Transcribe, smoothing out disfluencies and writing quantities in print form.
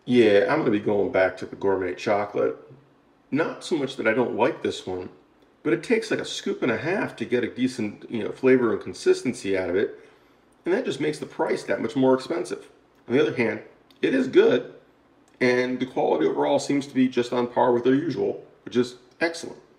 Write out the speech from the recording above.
Yeah, I'm going to be going back to the Gourmet Chocolate. Not so much that I don't like this one, but it takes like a scoop and a half to get a decent, flavor and consistency out of it, and that just makes the price that much more expensive. On the other hand, it is good, and the quality overall seems to be just on par with their usual, which is excellent.